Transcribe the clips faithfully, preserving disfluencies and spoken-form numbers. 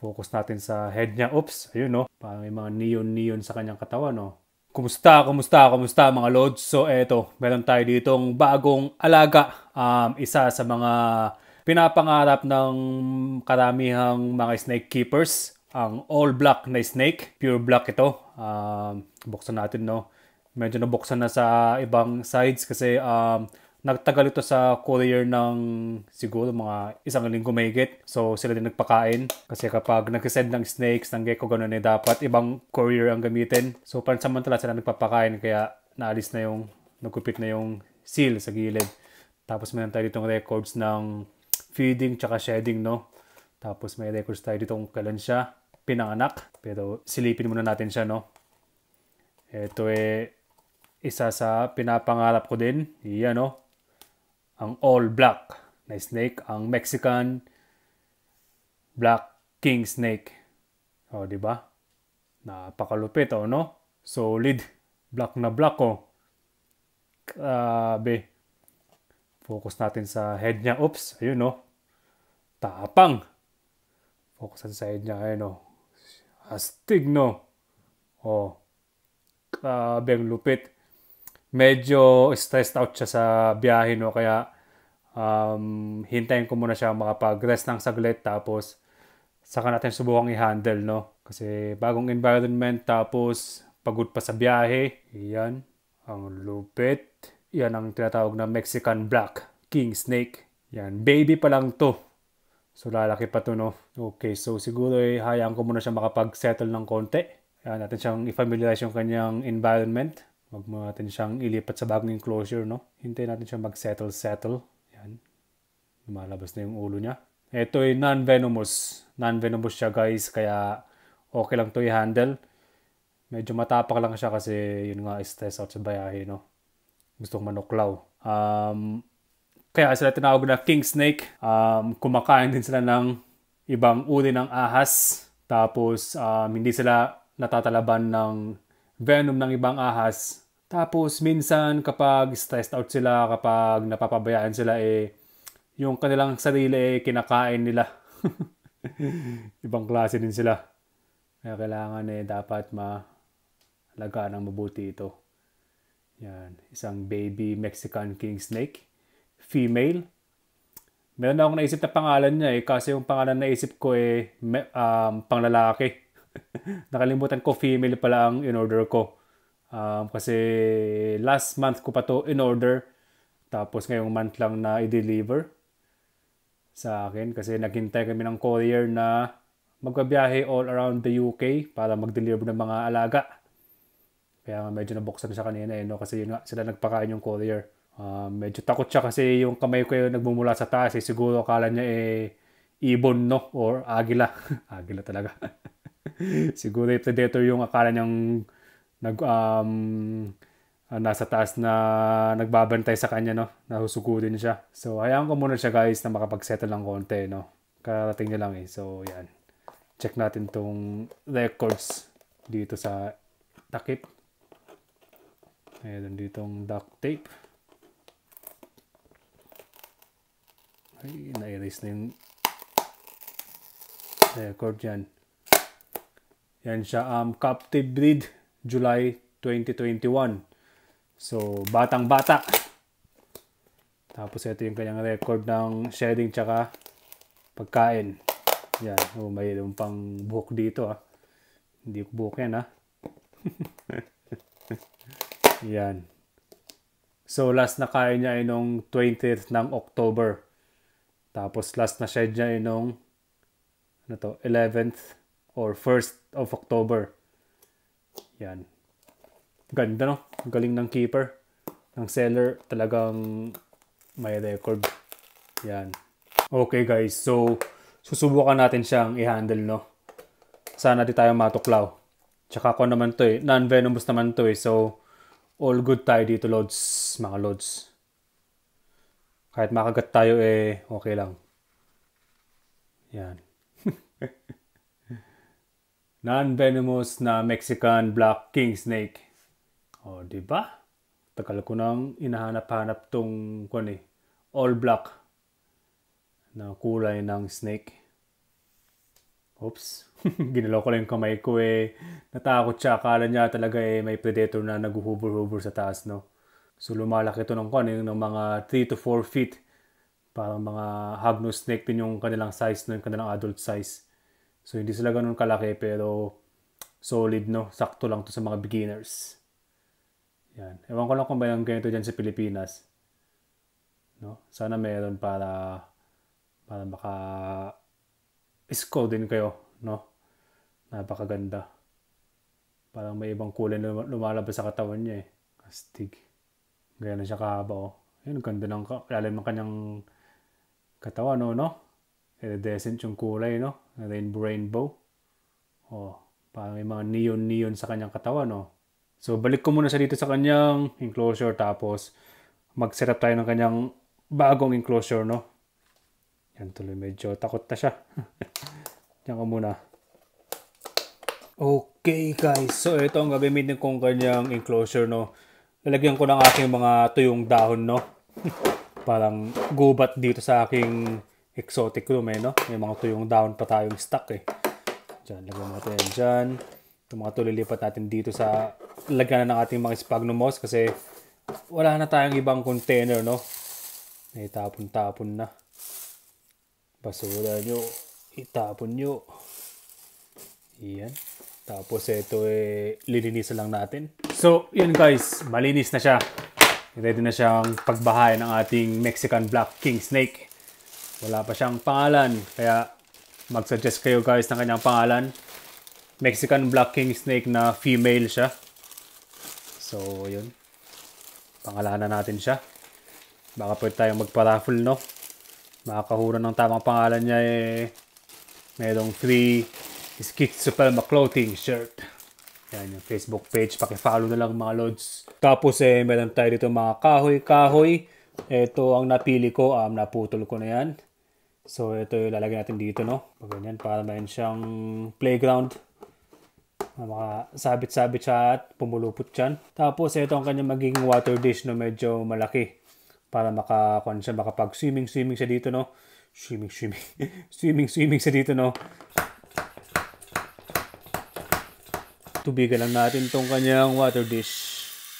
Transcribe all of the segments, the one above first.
Focus natin sa head niya. Oops, ayun no. Parang may mga neon-neon sa kanyang katawan no. Kumusta, kumusta, kumusta mga lods? So eto, meron tayo ditong bagong alaga. Um, isa sa mga pinapangarap ng karamihang mga snake keepers. Ang all black na snake. Pure black ito. Um, buksan natin no. Medyo nabuksan na sa ibang sides kasi um, nagtagal ito sa courier ng siguro mga isang linggo mahigit. So sila din nagpakain. Kasi kapag nag-send ng snakes, ng gecko, gano'n eh, dapat ibang courier ang gamitin. So pansamantala sila nagpapakain kaya naalis na yung, nagkupit na yung seal sa gilid. Tapos meron tayo ditong records ng feeding tsaka shedding, no? Tapos may records tayo ditong kailan siya pinanganak. Pero silipin muna natin siya, no? Ito eh, isa sa pinapangarap ko din. Iyan, no? Ang all black na snake, ang Mexican black king snake. O, di ba? Napakalupit, o, no? Solid. Black na black, o. Grabe. Focus natin sa head niya. Oops, ayun, no? Tapang. Focus natin sa head niya, ayun, no? Astig, no? O. Grabe, ang lupit. Medyo stressed out siya sa biyahe, no? Kaya um, hintayin ko muna siya makapag-rest ng saglit tapos saka natin subukang i-handle, no? Kasi bagong environment tapos pagod pa sa biyahe. Iyan, ang lupit. Yan ang tinatawag na Mexican Black King Snake. Yan, baby pa lang to. So lalaki pa to, no? Okay, so siguro eh, hayaan ko muna siya makapag-settle ng konti. Yan, natin siyang i-familiarize yung kanyang environment. Wag mo natin siyang ilipat sa bagong enclosure, no? Hintayin natin siyang mag-settle-settle. Yan. Lumalabas na yung ulo niya. Ito ay non-venomous. Non-venomous siya, guys. Kaya okay lang to i-handle. Medyo matapak lang siya kasi yun nga, stress out sa bayahe, no? Gustong manuklaw. Um, kaya sila tinawag na king snake. Um, kumakain din sila ng ibang uri ng ahas. Tapos um, hindi sila natatalaban ng venom ng ibang ahas. Tapos minsan kapag stressed out sila, kapag napapabayaan sila eh, yung kanilang sarili eh, kinakain nila. Ibang klase din sila. Kaya kailangan eh, dapat ma-alagaan ng mabuti ito. Yan, isang baby Mexican king snake. Female. Meron na akong naisip na pangalan niya eh, kasi yung pangalan na naisip ko eh, um, panglalaki. Nakalimutan ko female pala ang in-order ko. Um, kasi last month ko pa to in-order. Tapos ngayong month lang na i-deliver sa akin. Kasi naghintay kami ng courier na magbabiyahe all around the U K para mag-deliver ng mga alaga. Kaya medyo nabuksan siya kanina eh, no? Kasi yun nga, sila nagpakain yung courier. Uh, medyo takot siya kasi yung kamay ko yung nagmumula sa taas. Eh, siguro akala niya eh ibon, no? Or agila. Agila talaga. Siguro yung predator yung akala niyang nag, um, uh, nasa taas na nagbabantay sa kanya, no? Nahusugurin siya. So, hayaan ko muna siya, guys, na makapag-settle ng konti, no? Karating niya lang eh. So, yan. Check natin tong records dito sa takip. Mayroon ditong duct tape. Ay, na-erase na yung record yan. Yan siya, um, captive breed, July twenty twenty-one. So, batang-bata. Tapos ito yung kanyang record ng shedding tsaka pagkain. Yan. Oh, mayroon pang buhok dito, ah. Hindi buhok yan, ah. Yan. So, last na kain niya ay nung twentieth ng October. Tapos, last na shed niya ay nung ano to, eleventh or first of October. Yan. Ganda, no? Galing ng keeper. Ng seller. Talagang may record. Yan. Okay, guys. So, susubukan natin siyang i-handle, no? Sana di tayo matuklaw. Tsaka ko naman to eh. Non-venomous naman to eh. So, all good tayo dito, lods. Mga lods. Kahit makagat tayo eh, okay lang. Yan. Non-venomous na Mexican Black King Snake. O, di ba? Tagal ko nang inahanap-hanap tong kun eh, all black na kulay ng snake. Oops. Ginalaw ko lang yung kamay ko eh. Natakot siya. Akala niya talaga eh may predator na nag-hover-hover sa taas, no? So lumalaki ito ng kwan, eh, ng mga three to four feet. Parang mga hognose snake din yung kanilang size, no? Yung kanilang adult size. So hindi sila ganun kalaki pero solid, no? Sakto lang to sa mga beginners. Yan. Ewan ko lang kung mayroong ganito dyan sa Pilipinas. No? Sana meron para para maka score din kayo, no? Napakaganda. Parang may ibang kulay na lumalabas sa katawan niya eh. Astig. Gaya na siya kahaba oh. Ayun, ganda ng lalim ng kanyang katawan, no? no? Iridescent yung kulay, no? Rainbow rainbow. Oh, parang may mga neon-neon sa kanyang katawan, no? So, balik ko muna siya dito sa kanyang enclosure tapos mag-set up tayo ng kanyang bagong enclosure, no? Yan tuloy, medyo takot na siya. Yan ko muna. Okay, guys. So, ito ang gagamitin kong kanyang enclosure, no? Lalagyan ko ng aking mga tuyong dahon, no? Parang gubat dito sa aking exotic room, eh, no? May mga tuyong dahon pa tayong stock, eh. Diyan, lagyan natin yan dyan. Itong mga tulilipat natin dito sa lagyan na ng ating mga sphagnum moss kasi wala na tayong ibang container, no? Naitapon-tapon na. Basura nyo. Itapon nyo. Iyan. Tapos ito eh, lilinisan lang natin. So, yun guys. Malinis na siya. Ready na siyang pagbahay ng ating Mexican Black King Snake. Wala pa siyang pangalan. Kaya mag-suggest kayo guys ng kanyang pangalan. Mexican Black King Snake na female siya. So, yun. Pangalanan natin siya. Baka pwede tayong magpa-raffle, no? Makakahura ng tamang pangalan niya eh. Merong free Schizopelma clothing shirt. Yan yung Facebook page. Pakifollow na lang mga lods. Tapos eh, meron tayo dito mga kahoy-kahoy. Ito ang napili ko. Um, naputol ko na yan. So, ito yung lalagyan natin dito, no? Ganyan, para mayroon siyang playground. Mga sabit-sabit siya at pumulupot dyan. Tapos, ito ang kanyang magiging water dish, no? Medyo malaki. Para maka, kung siya, makapag-swimming-swimming siya dito, no? Swimming-swimming. Swimming-swimming siya dito, no? Tubigan lang natin tong kanyang water dish.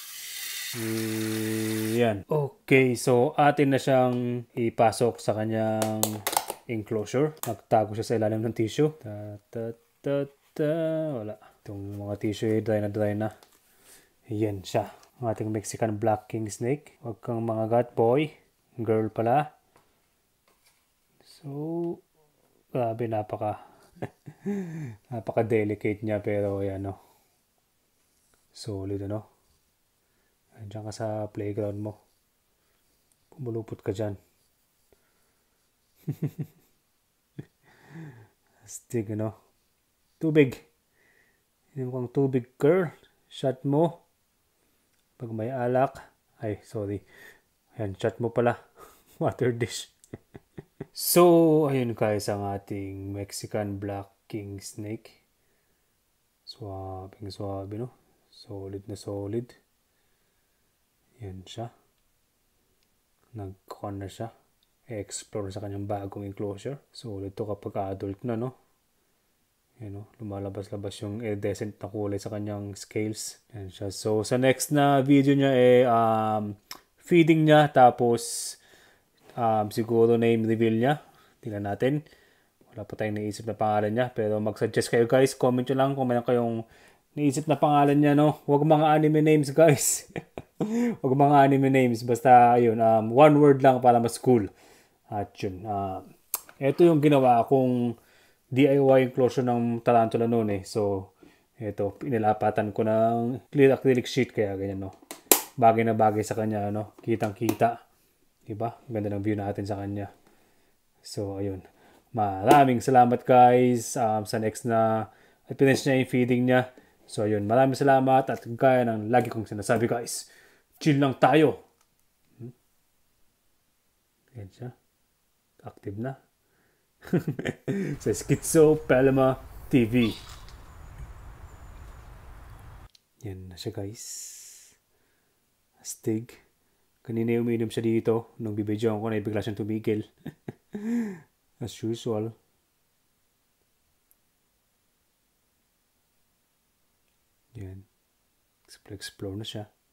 Yan. Okay, so atin na siyang ipasok sa kanyang enclosure. Nagtago siya sa ilalim ng tissue. Ta, ta, ta, ta. Wala. Itong mga tissue, dry na dry na. Yan siya. Ang ating Mexican Black King Snake. Huwag kang mga gut boy. Girl pala. So, grabe, napaka napaka-delicate niya pero yan, no. Solid, ano? Andiyan ka sa playground mo. Pumulupot ka dyan. Astig, ano? Tubig. Inom kang tubig, girl. Shot mo. Pag may alak. Ay, sorry. Ayan, shot mo pala. Water dish. So, ayun guys, ang ating Mexican Black King Snake. Swabing swabe, no? Solid na solid. Yan siya. Nag-con na siya. Explore sa kanyang bagong enclosure. Solid to kapag adult na, no? Yan, no? Lumalabas-labas yung iridescent na kulay sa kanyang scales. Yan siya. So, sa next na video niya eh, um, feeding niya. Tapos, um, siguro name reveal niya. Tingnan natin. Wala pa tayong naisip na pangalan niya. Pero mag-suggest kayo guys. Comment nyo lang kung mayroon kayong naisip na pangalan niya, no? Huwag mga anime names, guys. Huwag mga anime names. Basta, ayun, um, one word lang para mas cool. At yun. Uh, ito yung ginawa kong D I Y enclosure ng tarantula noon eh. So, ito, inilapatan ko ng clear acrylic sheet. Kaya ganyan, no? Bagay na bagay sa kanya, no? Kitang-kita. Diba? Ganda ng view natin sa kanya. So, ayun. Maraming salamat, guys. Um, sa next na finish niya yung feeding niya. So, ayun. Maraming salamat at gaya ng lagi kong sinasabi, guys. Chill lang tayo. Hmm? Yan siya. Active na. Sa Schizopelma T V. Yan na siya, guys. Astig. Kanina uminom siya dito. Nung bibidyoan ko na bigla siyang tumigil. As usual. Yan. Explore, explore na siya.